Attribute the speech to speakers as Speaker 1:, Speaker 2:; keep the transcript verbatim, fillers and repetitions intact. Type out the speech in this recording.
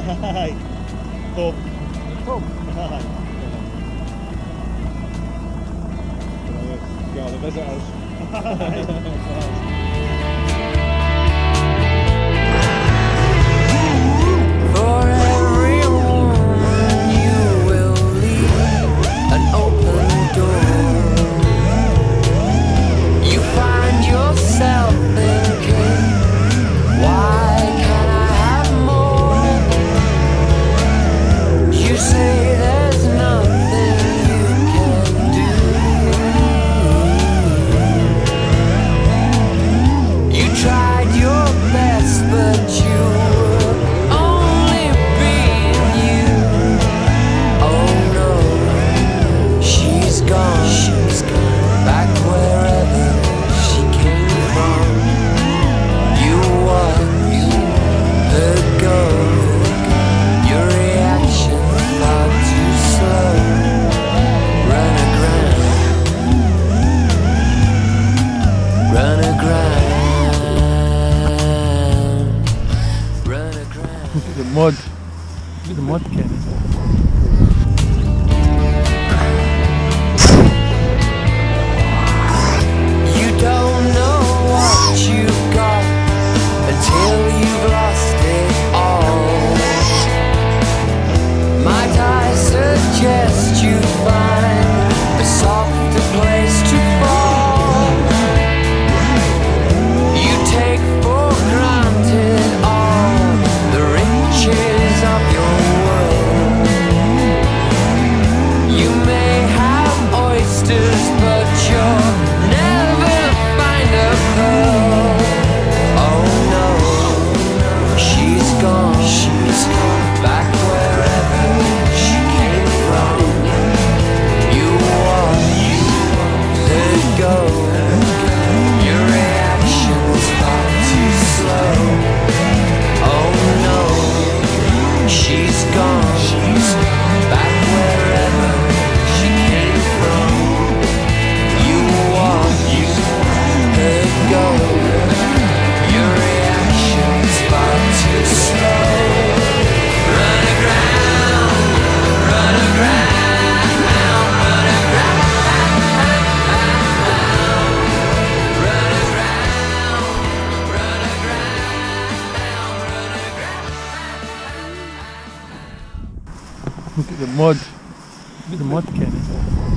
Speaker 1: Aye. Top.
Speaker 2: Top.
Speaker 1: Aye.
Speaker 2: Got the visitors.
Speaker 3: For every woman you will leave an open door. You find yourself thinking, why can't I have more? You say there's nothing you can do. You tried your best, but you were only being you. Oh no, she's gone. She's gone back wherever she came from. You watched her go. Your reaction far too slow. Run aground, run aground, run aground.
Speaker 2: Look at the mud. Look at the mud, Kenny.
Speaker 3: You don't know what you've got until you've lost it all. Might I suggest you find a softer place to fall? You take for granted all the riches of your world. You may have oysters, but you'll never find a pearl. Oh no, she's gone, she's gone back wherever she came from. You watched her go. Your reaction was far too slow. Oh no, she's gone, she's back wherever she came from. You watched her go. Your reaction's far too slow. Run aground, run aground, run aground, run aground, run aground, run aground.
Speaker 2: Look at the mud. Look at the mud, Kenny.